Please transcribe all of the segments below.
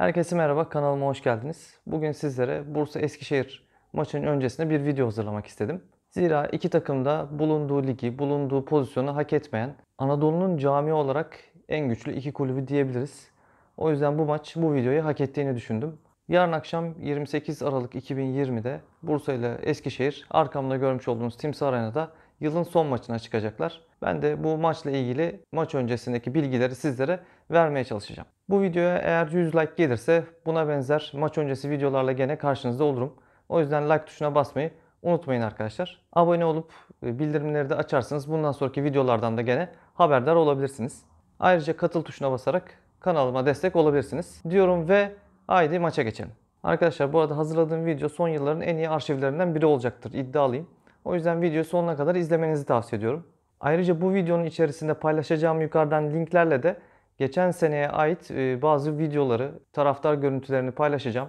Herkese merhaba, kanalıma hoş geldiniz. Bugün sizlere Bursa-Eskişehir maçının öncesinde bir video hazırlamak istedim. Zira iki takım da bulunduğu ligi, bulunduğu pozisyonu hak etmeyen, Anadolu'nun camii olarak en güçlü iki kulübü diyebiliriz. O yüzden bu maç bu videoyu hak ettiğini düşündüm. Yarın akşam 28 Aralık 2020'de Bursa ile Eskişehir arkamda görmüş olduğunuz Timsah Arena'da yılın son maçına çıkacaklar. Ben de bu maçla ilgili maç öncesindeki bilgileri sizlere vermeye çalışacağım. Bu videoya eğer 100 like gelirse buna benzer maç öncesi videolarla gene karşınızda olurum. O yüzden like tuşuna basmayı unutmayın arkadaşlar. Abone olup bildirimleri de açarsanız bundan sonraki videolardan da gene haberdar olabilirsiniz. Ayrıca katıl tuşuna basarak kanalıma destek olabilirsiniz diyorum ve haydi maça geçelim. Arkadaşlar bu arada hazırladığım video son yılların en iyi arşivlerinden biri olacaktır, iddialıyım. O yüzden videoyu sonuna kadar izlemenizi tavsiye ediyorum. Ayrıca bu videonun içerisinde paylaşacağım yukarıdan linklerle de geçen seneye ait bazı videoları, taraftar görüntülerini paylaşacağım.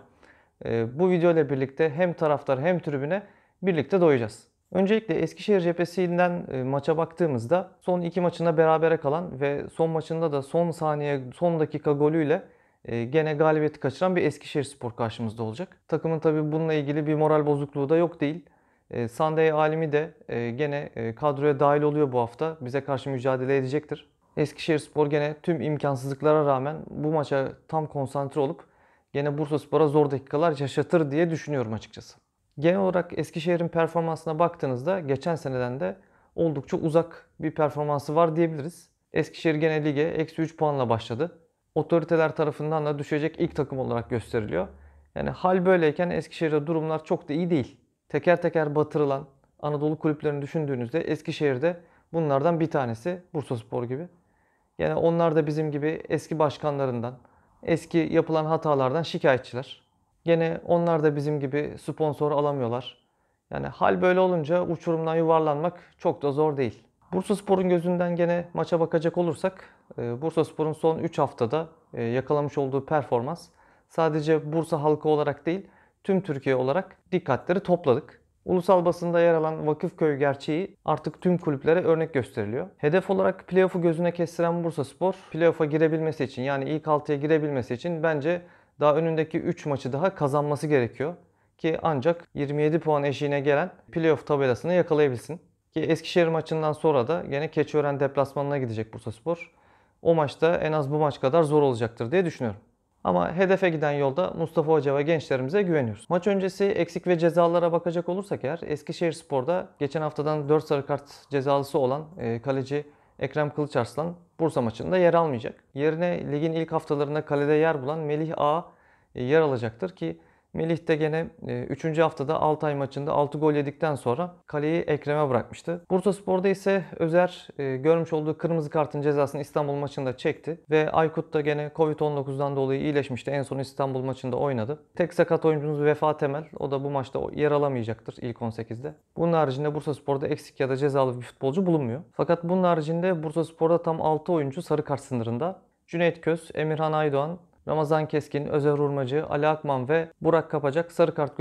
Bu video ile birlikte hem taraftar hem tribüne birlikte doyacağız. Öncelikle Eskişehir cephesinden maça baktığımızda son iki maçında berabere kalan ve son maçında da son saniye, son dakika golüyle gene galibiyeti kaçıran bir Eskişehirspor karşımızda olacak. Takımın tabi bununla ilgili bir moral bozukluğu da yok değil. Sunday Alimi de gene kadroya dahil oluyor bu hafta. Bize karşı mücadele edecektir. Eskişehirspor gene tüm imkansızlıklara rağmen bu maça tam konsantre olup gene Bursaspor'a zor dakikalar yaşatır diye düşünüyorum açıkçası. Genel olarak Eskişehir'in performansına baktığınızda geçen seneden de oldukça uzak bir performansı var diyebiliriz. Eskişehir gene lige eksi 3 puanla başladı. Otoriteler tarafından da düşecek ilk takım olarak gösteriliyor. Yani hal böyleyken Eskişehir'de durumlar çok da iyi değil. Teker teker batırılan Anadolu kulüplerini düşündüğünüzde Eskişehir'de bunlardan bir tanesi Bursaspor gibi. Yani onlar da bizim gibi eski başkanlarından, eski yapılan hatalardan şikayetçiler. Gene onlar da bizim gibi sponsor alamıyorlar. Yani hal böyle olunca uçurumdan yuvarlanmak çok da zor değil. Bursaspor'un gözünden gene maça bakacak olursak, Bursaspor'un son 3 haftada yakalamış olduğu performans sadece Bursa halkı olarak değil, tüm Türkiye olarak dikkatleri topladık. Ulusal basında yer alan Vakıfköy gerçeği artık tüm kulüplere örnek gösteriliyor. Hedef olarak playoff'u gözüne kestiren Bursaspor, playoff'a girebilmesi için yani ilk 6'ya girebilmesi için bence daha önündeki 3 maçı daha kazanması gerekiyor. Ki ancak 27 puan eşiğine gelen playoff tabelasını yakalayabilsin. Ki Eskişehir maçından sonra da gene Keçiören deplasmanına gidecek Bursaspor. O maçta en az bu maç kadar zor olacaktır diye düşünüyorum. Ama hedefe giden yolda Mustafa Hoca ve gençlerimize güveniyoruz. Maç öncesi eksik ve cezalara bakacak olursak eğer Eskişehirspor'da geçen haftadan 4 sarı kart cezalısı olan kaleci Ekrem Kılıçarslan Bursa maçında yer almayacak. Yerine ligin ilk haftalarında kalede yer bulan Melih Ağa yer alacaktır ki Melih de gene 3. haftada Altay maçında 6 gol yedikten sonra kaleyi Ekrem'e bırakmıştı. Bursaspor'da ise Özer görmüş olduğu kırmızı kartın cezasını İstanbul maçında çekti. Ve Aykut da gene Covid-19'dan dolayı iyileşmişti. En son İstanbul maçında oynadı. Tek sakat oyuncumuz Vefa Temel. O da bu maçta yer alamayacaktır ilk 18'de. Bunun haricinde Bursaspor'da eksik ya da cezalı bir futbolcu bulunmuyor. Fakat bunun haricinde Bursaspor'da tam 6 oyuncu sarı kart sınırında. Cüneyt Köz, Emirhan Aydoğan, Ramazan Keskin, Özer Urmacı, Ali Akman ve Burak Kapacak sarı kart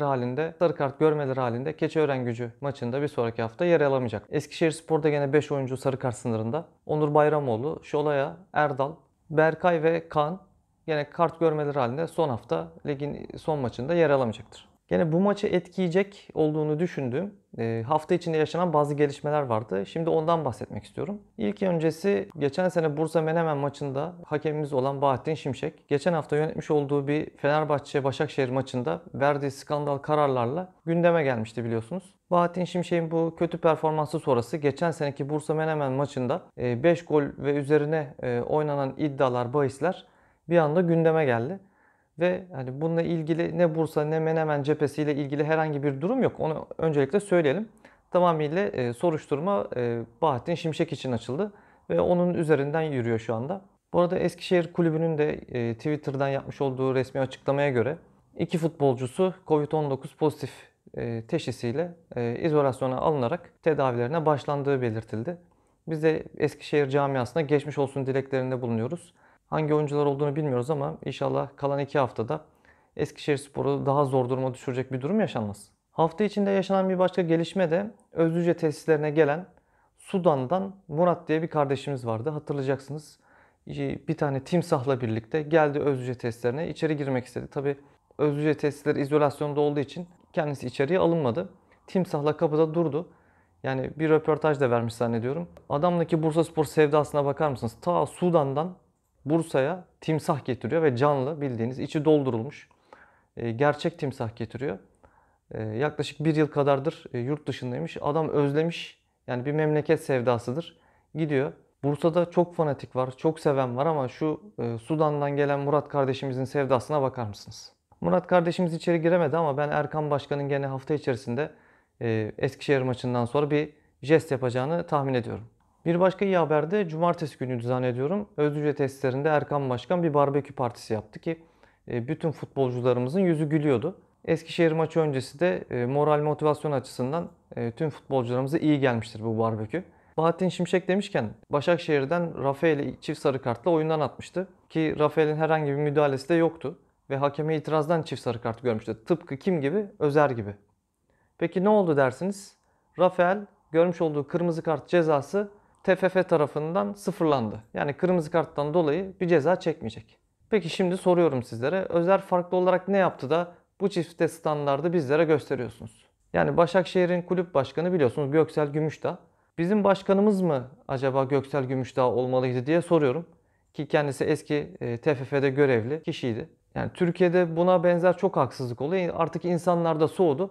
görmeleri halinde Keçiören maçında bir sonraki hafta yer alamayacak. Eskişehirspor'da gene 5 oyuncu sarı kart sınırında. Onur Bayramoğlu, Şolaya, Erdal, Berkay ve Kaan gene kart görmeleri halinde son hafta ligin son maçında yer alamayacaktır. Gene bu maçı etkileyecek olduğunu düşündüğüm hafta içinde yaşanan bazı gelişmeler vardı. Şimdi ondan bahsetmek istiyorum. İlk öncesi geçen sene Bursa Menemen maçında hakemimiz olan Bahattin Şimşek, geçen hafta yönetmiş olduğu bir Fenerbahçe-Başakşehir maçında verdiği skandal kararlarla gündeme gelmişti biliyorsunuz. Bahattin Şimşek'in bu kötü performansı sonrası geçen seneki Bursa Menemen maçında 5 gol ve üzerine oynanan iddialar, bahisler bir anda gündeme geldi. Ve hani bununla ilgili ne Bursa ne Menemen cephesiyle ilgili herhangi bir durum yok. Onu öncelikle söyleyelim. Tamamıyla soruşturma Bahattin Şimşek için açıldı ve onun üzerinden yürüyor şu anda. Bu arada Eskişehir Kulübü'nün de Twitter'dan yapmış olduğu resmi açıklamaya göre iki futbolcusu Covid-19 pozitif teşhisiyle izolasyona alınarak tedavilerine başlandığı belirtildi. Biz de Eskişehir camiasına geçmiş olsun dileklerinde bulunuyoruz. Hangi oyuncular olduğunu bilmiyoruz ama inşallah kalan 2 haftada Eskişehirspor'u daha zor duruma düşürecek bir durum yaşanmaz. Hafta içinde yaşanan bir başka gelişme de Özlüce tesislerine gelen Sudan'dan Murat diye bir kardeşimiz vardı. Hatırlayacaksınız. bir tane timsahla birlikte geldi Özlüce testlerine, içeri girmek istedi. Tabii Özlüce testleri izolasyonda olduğu için kendisi içeriye alınmadı. Timsahla kapıda durdu. Yani bir röportaj da vermiş zannediyorum. Adamdaki Bursaspor sevdasına bakar mısınız? Ta Sudan'dan Bursa'ya timsah getiriyor ve canlı, bildiğiniz içi doldurulmuş gerçek timsah getiriyor. Yaklaşık bir yıl kadardır yurt dışındaymış. Adam özlemiş. Yani bir memleket sevdasıdır. Gidiyor. Bursa'da çok fanatik var, çok seven var ama şu Sudan'dan gelen Murat kardeşimizin sevdasına bakar mısınız? Murat kardeşimiz içeri giremedi ama ben Erkan Başkan'ın gene hafta içerisinde Eskişehir maçından sonra bir jest yapacağını tahmin ediyorum. Bir başka iyi haber de cumartesi günü zannediyorum. Özlüce testlerinde Erkan Başkan bir barbekü partisi yaptı ki bütün futbolcularımızın yüzü gülüyordu. Eskişehir maçı öncesi de moral motivasyon açısından tüm futbolcularımıza iyi gelmiştir bu barbekü. Bahattin Şimşek demişken Başakşehir'den Rafael'i çift sarı kartla oyundan atmıştı. Ki Rafael'in herhangi bir müdahalesi de yoktu. Ve hakeme itirazdan çift sarı kart görmüştü. Tıpkı kim gibi? Özer gibi. Peki ne oldu dersiniz? Rafael görmüş olduğu kırmızı kart cezası TFF tarafından sıfırlandı. Yani kırmızı karttan dolayı bir ceza çekmeyecek. Peki şimdi soruyorum sizlere. Özer farklı olarak ne yaptı da bu çifte standardı bizlere gösteriyorsunuz? Yani Başakşehir'in kulüp başkanı biliyorsunuz Göksel Gümüşdağ. Bizim başkanımız mı acaba Göksel Gümüşdağ olmalıydı diye soruyorum. Ki kendisi eski TFF'de görevli kişiydi. Yani Türkiye'de buna benzer çok haksızlık oluyor. Artık insanlar da soğudu.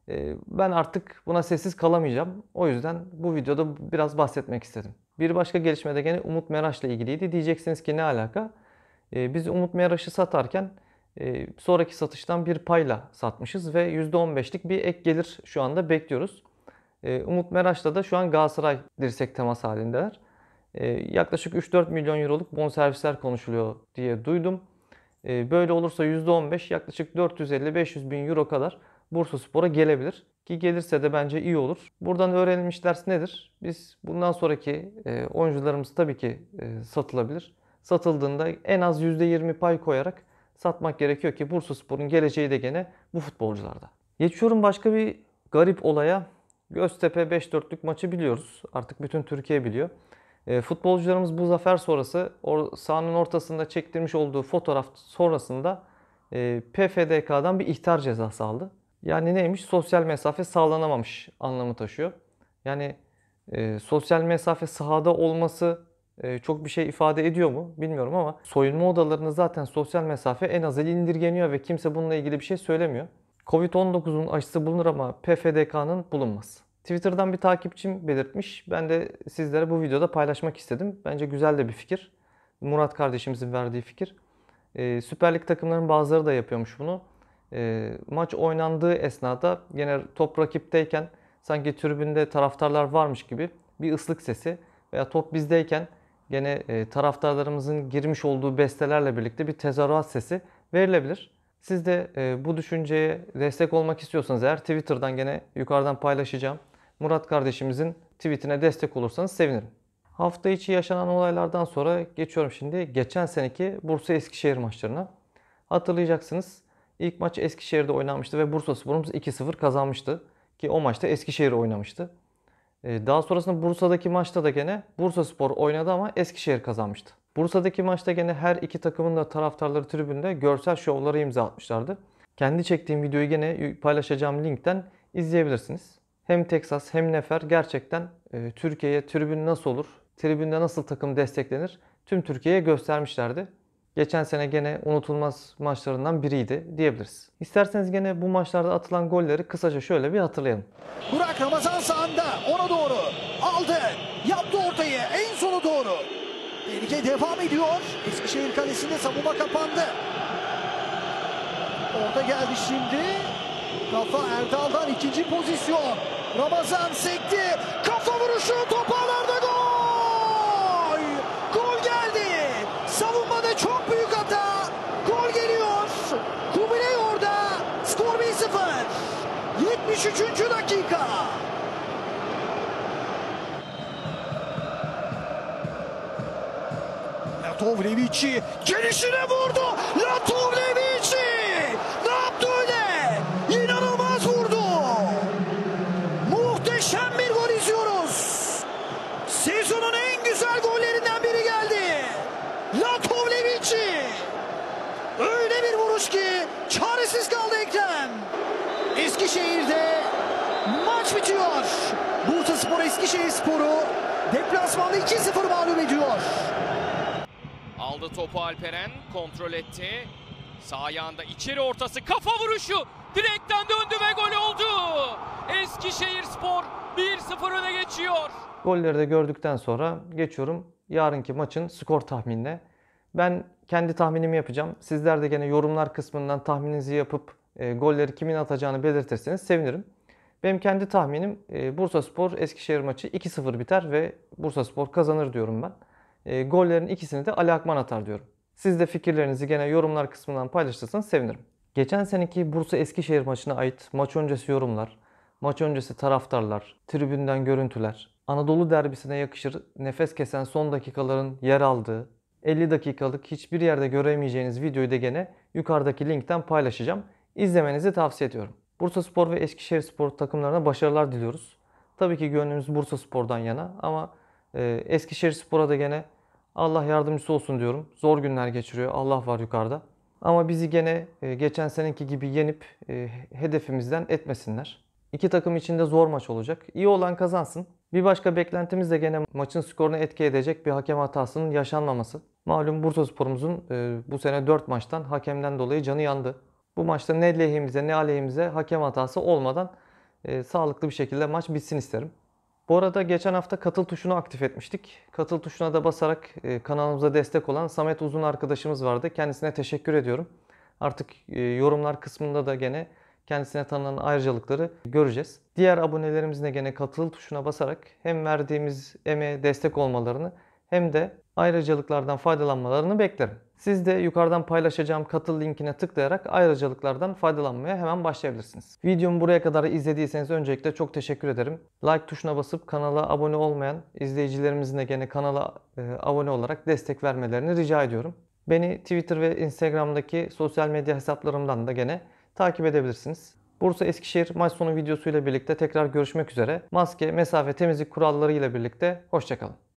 Ben artık buna sessiz kalamayacağım. O yüzden bu videoda biraz bahsetmek istedim. Bir başka gelişme de gene Umut Meraş'la ilgiliydi. Diyeceksiniz ki ne alaka? Biz Umut Meraş'ı satarken sonraki satıştan bir payla satmışız ve %15'lik bir ek gelir şu anda bekliyoruz. Umut Meraş'la da şu an Galatasaray dirsek temas halindeler. Yaklaşık 3-4 milyon euroluk bonservisler konuşuluyor diye duydum. Böyle olursa %15 yaklaşık 450-500 bin euro kadar Bursaspor'a gelebilir. Ki gelirse de bence iyi olur. Buradan öğrenilmiş ders nedir? Biz bundan sonraki oyuncularımız tabii ki satılabilir. Satıldığında en az %20 pay koyarak satmak gerekiyor ki Bursaspor'un geleceği de gene bu futbolcularda. Geçiyorum başka bir garip olaya. Göztepe 5-4'lük maçı biliyoruz. Artık bütün Türkiye biliyor. Futbolcularımız bu zafer sonrası sahanın ortasında çektirmiş olduğu fotoğraf sonrasında PFDK'dan bir ihtar cezası aldı. Yani neymiş? Sosyal mesafe sağlanamamış anlamı taşıyor. Yani sosyal mesafe sahada olması çok bir şey ifade ediyor mu bilmiyorum ama soyunma odalarında zaten sosyal mesafe en aza indirgeniyor ve kimse bununla ilgili bir şey söylemiyor. Covid-19'un aşısı bulunur ama PFDK'nın bulunmaz. Twitter'dan bir takipçim belirtmiş. Ben de sizlere bu videoda paylaşmak istedim. Bence güzel de bir fikir. Murat kardeşimizin verdiği fikir. Süper Lig takımlarının bazıları da yapıyormuş bunu. Maç oynandığı esnada yine top rakipteyken sanki tribünde taraftarlar varmış gibi bir ıslık sesi veya top bizdeyken gene taraftarlarımızın girmiş olduğu bestelerle birlikte bir tezahürat sesi verilebilir. Siz de bu düşünceye destek olmak istiyorsanız eğer Twitter'dan gene yukarıdan paylaşacağım. Murat kardeşimizin tweetine destek olursanız sevinirim. Hafta içi yaşanan olaylardan sonra geçiyorum şimdi geçen seneki Bursa Eskişehir maçlarına. Hatırlayacaksınız ilk maç Eskişehir'de oynanmıştı ve Bursaspor'umuz 2-0 kazanmıştı. Ki o maçta Eskişehir oynamıştı. Daha sonrasında Bursa'daki maçta da gene Bursaspor oynadı ama Eskişehir kazanmıştı. Bursa'daki maçta gene her iki takımın da taraftarları tribünde görsel şovlara imza atmışlardı. Kendi çektiğim videoyu gene paylaşacağım linkten izleyebilirsiniz. Hem Texas hem Nefer gerçekten Türkiye'ye tribün nasıl olur, tribünde nasıl takım desteklenir tüm Türkiye'ye göstermişlerdi. Geçen sene gene unutulmaz maçlarından biriydi diyebiliriz. İsterseniz gene bu maçlarda atılan golleri kısaca şöyle bir hatırlayalım. Burak Ramazan sağında ona doğru aldı. Yaptı ortayı en sona doğru. Tehlike devam ediyor. Eskişehir kalesinde savunma kapandı. Orada geldi şimdi. Kafa Erdal'dan ikinci pozisyon. Ramazan sekti. Kafa vuruşu top ağlarda gol. Gol geldi. Savunmada çok büyük hata. Gol geliyor. Kubilay orada. Skor 1-0. 73. dakika. Latovlevici gelişine vurdu. Latovlevici ne yaptı öyle? İnanılmaz vurdu. Muhteşem bir gol izliyoruz. Sezonun en güzel gollerinden biri geldi. Eskişehir'de maç bitiyor. Bursaspor Eskişehirspor'u deplasmanda 2-0 mağlup ediyor. Aldı topu Alperen, kontrol etti. Sağ ayağında içeri ortası, kafa vuruşu. Direkten döndü ve gol oldu. Eskişehirspor 1-0 öne geçiyor. Golleri de gördükten sonra geçiyorum yarınki maçın skor tahminine. Ben kendi tahminimi yapacağım. Sizler de gene yorumlar kısmından tahmininizi yapıp golleri kimin atacağını belirtirseniz sevinirim. Benim kendi tahminim Bursaspor Eskişehir maçı 2-0 biter ve Bursaspor kazanır diyorum ben. Gollerin ikisini de Ali Akman atar diyorum. Siz de fikirlerinizi gene yorumlar kısmından paylaşırsanız sevinirim. Geçen seneki Bursa Eskişehir maçına ait maç öncesi yorumlar, maç öncesi taraftarlar, tribünden görüntüler, Anadolu derbisine yakışır nefes kesen son dakikaların yer aldığı 50 dakikalık hiçbir yerde göremeyeceğiniz videoyu da gene yukarıdaki linkten paylaşacağım. İzlemenizi tavsiye ediyorum. Bursaspor ve Eskişehirspor takımlarına başarılar diliyoruz. Tabii ki gönlümüz Bursaspor'dan yana ama Eskişehirspor'a da gene Allah yardımcısı olsun diyorum. Zor günler geçiriyor. Allah var yukarıda. Ama bizi gene geçen seneki gibi yenip hedefimizden etmesinler. İki takım için de zor maç olacak. İyi olan kazansın. Bir başka beklentimiz de gene maçın skorunu etki edecek bir hakem hatasının yaşanmaması. Malum Bursaspor'umuzun bu sene 4 maçtan hakemden dolayı canı yandı. Bu maçta ne lehimize ne aleyhimize hakem hatası olmadan sağlıklı bir şekilde maç bitsin isterim. Bu arada geçen hafta katıl tuşunu aktif etmiştik. Katıl tuşuna da basarak kanalımıza destek olan Samet Uzun arkadaşımız vardı. Kendisine teşekkür ediyorum. Artık yorumlar kısmında da gene kendisine tanınan ayrıcalıkları göreceğiz. Diğer abonelerimizin de gene katıl tuşuna basarak hem verdiğimiz emeğe destek olmalarını hem de ayrıcalıklardan faydalanmalarını beklerim. Siz de yukarıdan paylaşacağım katıl linkine tıklayarak ayrıcalıklardan faydalanmaya hemen başlayabilirsiniz. Videomu buraya kadar izlediyseniz öncelikle çok teşekkür ederim. Like tuşuna basıp kanala abone olmayan izleyicilerimizin de gene kanala abone olarak destek vermelerini rica ediyorum. Beni Twitter ve Instagram'daki sosyal medya hesaplarımdan da gene takip edebilirsiniz. Bursa Eskişehir maç sonu videosuyla birlikte tekrar görüşmek üzere. Maske, mesafe, temizlik kuralları ile birlikte hoşça kalın.